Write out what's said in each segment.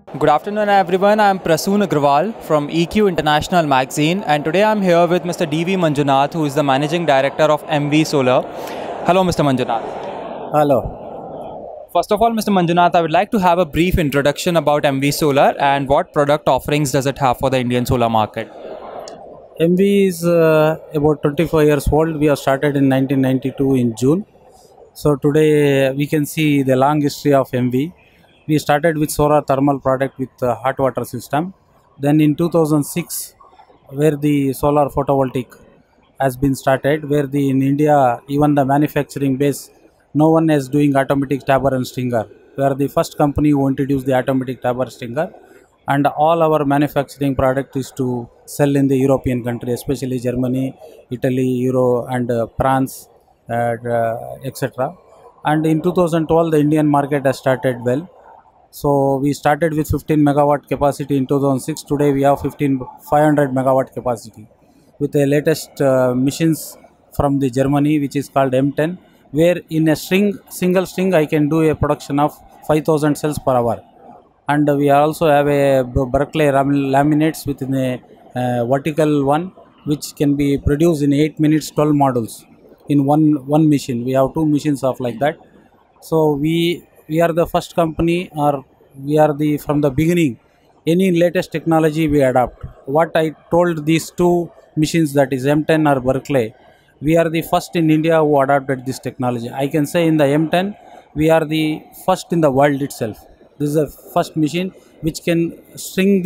Good afternoon, everyone. I'm Prasoon Agrawal from EQ International Magazine, and today I'm here with Mr. DV Manjunath, who is the Managing Director of Emmvee Solar. Hello, Mr. Manjunath. Hello. First of all, Mr. Manjunath, I would like to have a brief introduction about Emmvee Solar and what product offerings does it have for the Indian solar market. Emmvee is about 25 years old. We have started in 1992 in June. So today we can see the long history of Emmvee. We started with solar thermal product with hot water system. Then in 2006, where the solar photovoltaic has been started, where in India, even the manufacturing base, no one is doing automatic tabber and stringer. We are the first company who introduced the automatic tabber stringer, and all our manufacturing product is to sell in the European country, especially Germany, Italy, Euro, and France, etc. And in 2012, the Indian market has started well. So we started with 15 megawatt capacity in 2006. Today we have 500 megawatt capacity with the latest machines from the Germany, which is called M10, where in a single string I can do a production of 5000 cells per hour. And we also have a Berkeley laminates within a vertical one, which can be produced in 8 minutes 12 models in one machine. We have two machines of like that. So we are the first company, or we are the from the beginning, any latest technology we adopt. What I told these two machines, that is M10 or Berkeley, we are the first in India who adopted this technology. I can say in the M10 we are the first in the world itself. This is the first machine which can string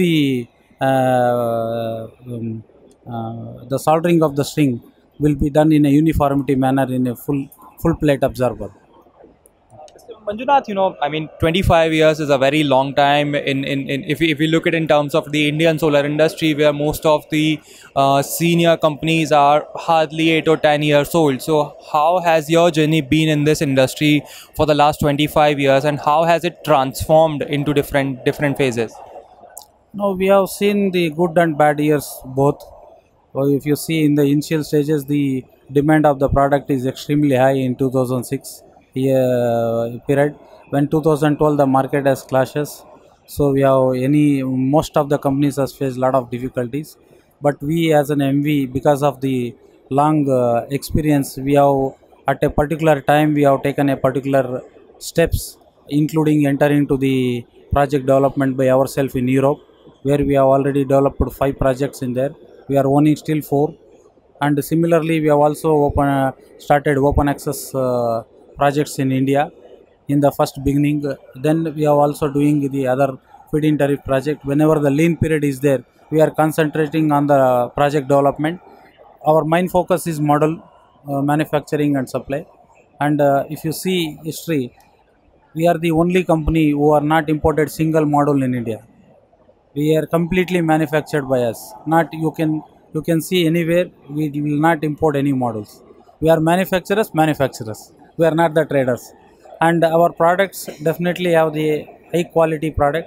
the soldering of the string will be done in a uniformity manner in a full plate absorber. Manjunath, 25 years is a very long time. If we look at in terms of the Indian solar industry, where most of the senior companies are hardly 8 or 10 years old. So, how has your journey been in this industry for the last 25 years, and how has it transformed into different phases? Now we have seen the good and bad years both. So if you see in the initial stages, the demand of the product is extremely high in 2006 period. When 2012 the market has clashes, so we have most of the companies has faced a lot of difficulties. But we as an Emmvee, because of the long experience, we have at a particular time we have taken a particular steps, including entering into the project development by ourselves in Europe, where we have already developed 5 projects in there. We are owning still 4, and similarly we have also started open access projects in India in the first beginning. Then we are also doing the other feed-in tariff project. Whenever the lean period is there, we are concentrating on the project development. Our main focus is model manufacturing and supply. And if you see history, we are the only company who are not imported single model in India. We are completely manufactured by us. Not you can see anywhere. We will not import any models. We are manufacturers. We are not the traders, and our products definitely have the high quality product.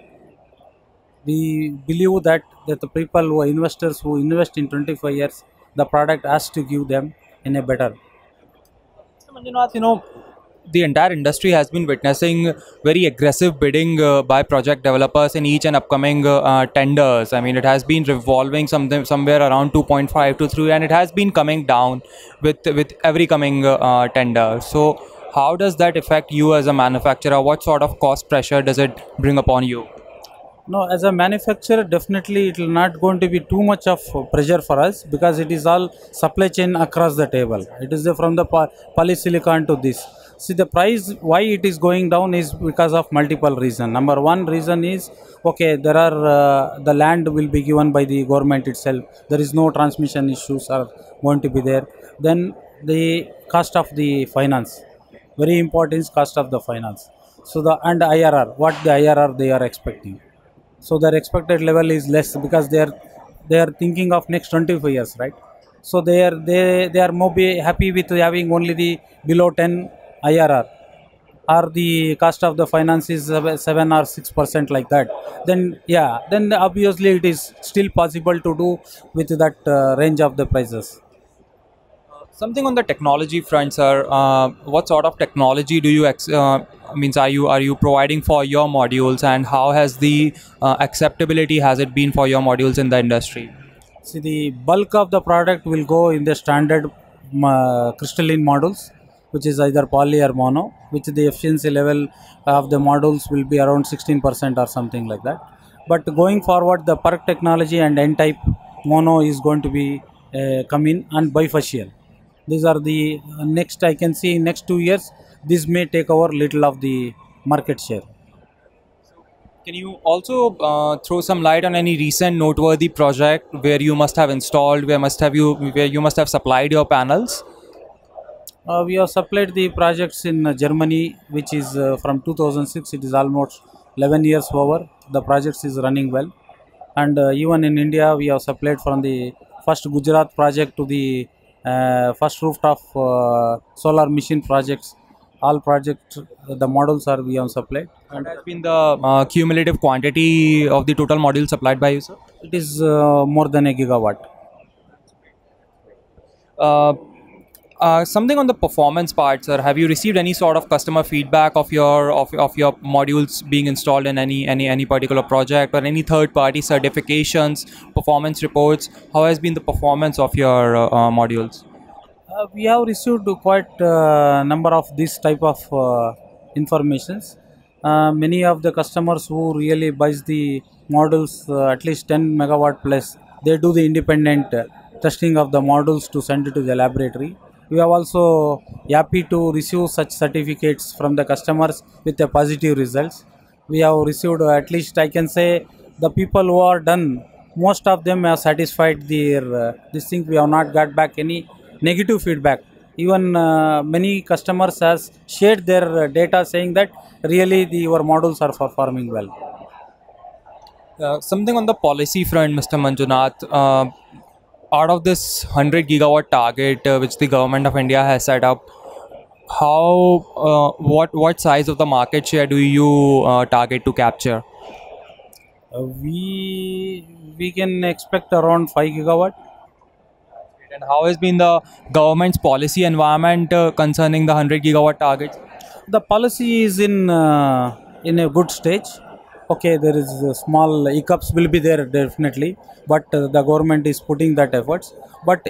We believe that the people who are investors who invest in 25 years, the product has to give them in a better. So, Manjunath, the entire industry has been witnessing very aggressive bidding by project developers in each and upcoming tenders. I mean, it has been revolving somewhere around 2.5 to 3, and it has been coming down with every coming tender. So, how does that affect you as a manufacturer? What sort of cost pressure does it bring upon you? No, as a manufacturer, definitely it will not going to be too much of pressure for us, because it is all supply chain across the table. It is from the polysilicon to this. See, the price why it is going down is because of multiple reasons. Number one reason is, okay, there are the land will be given by the government itself. There is no transmission issues are going to be there. Then the cost of the finance, very important is cost of the finance. So and IRR, what the IRR they are expecting. So their expected level is less, because they are thinking of next 25 years, right? So they are more be happy with having only the below 10 IRR, or the cost of the finance is 7 or 6% like that. Then then obviously it is still possible to do with that range of the prices. Something on the technology front, sir. What sort of technology do you means are you providing for your modules, and how has the acceptability has it been for your modules in the industry? See, the bulk of the product will go in the standard crystalline models, which is either poly or mono, which the efficiency level of the models will be around 16% or something like that. But going forward, the PERC technology and N-type mono is going to be come in, and bifacial. These are the next, I can see in next 2 years, this may take over little of the market share. Can you also throw some light on any recent noteworthy project where you must have installed, where you must have supplied your panels? We have supplied the projects in Germany, which is from 2006. It is almost 11 years over. The projects is running well, and even in India, we have supplied from the first Gujarat project to the first rooftop solar machine projects. All projects, the models are we have supplied, What and has been the cumulative quantity of the total modules supplied by you, sir? it is more than a gigawatt. Uh, Something on the performance part, sir. Have you received any sort of customer feedback of your modules being installed in any particular project, or any third party certifications, performance reports? How has been the performance of your modules? We have received quite number of this type of informations. Many of the customers who really buys the models at least 10 megawatt plus, they do the independent testing of the models to send it to the laboratory. We are also happy to receive such certificates from the customers with the positive results. We have received at least, I can say, the people who are done, most of them are satisfied their this thing. We have not got back any negative feedback. Even many customers has shared their data saying that really your models are performing well. Something on the policy front, Mr. Manjunath. Out of this 100 gigawatt target which the government of India has set up, what size of the market share do you target to capture? We can expect around 5 gigawatt. And how has been the government's policy environment concerning the 100 gigawatt target? The policy is in a good stage. Okay, there is small hiccups will be there definitely, but the government is putting that efforts. But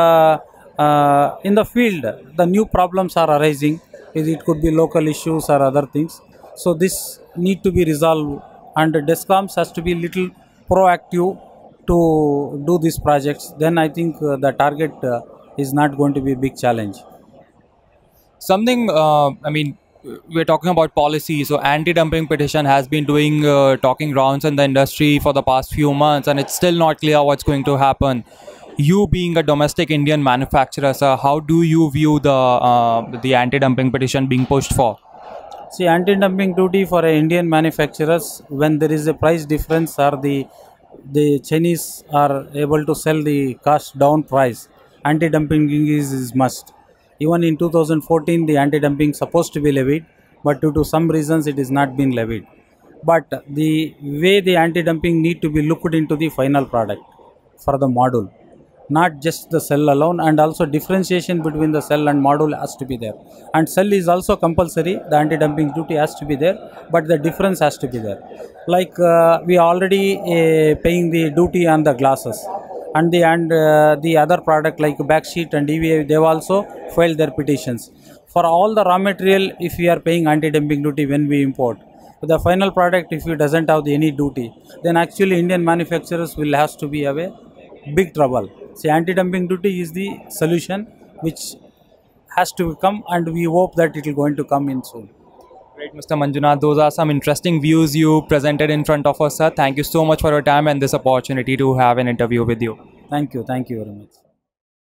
in the field, the new problems are arising. It could be local issues or other things. So this need to be resolved, and DESCOMs has to be little proactive to do these projects. Then I think the target is not going to be a big challenge. Something, we're talking about policy. So, anti-dumping petition has been doing talking rounds in the industry for the past few months, and it's still not clear what's going to happen. You being a domestic Indian manufacturer, sir, how do you view the anti-dumping petition being pushed for? See, anti-dumping duty for a Indian manufacturers, when there is a price difference or the Chinese are able to sell the cost down price, anti-dumping is must. Even in 2014, the anti-dumping supposed to be levied, but due to some reasons, it is not been levied. But the way the anti-dumping need to be looked into the final product for the module, not just the cell alone, and also differentiation between the cell and module has to be there. And cell is also compulsory. The anti-dumping duty has to be there, but the difference has to be there. Like we are already paying the duty on the glasses, and the other product like backsheet and DVA, they have also filed their petitions. For all the raw material, if we are paying anti-dumping duty when we import, the final product, if it doesn't have any duty, then actually Indian manufacturers will have to be away big trouble. See, anti-dumping duty is the solution which has to come, and we hope that it will going to come in soon. Great, Mr. Manjunath. Those are some interesting views you presented in front of us, sir. Thank you so much for your time and this opportunity to have an interview with you. Thank you very much.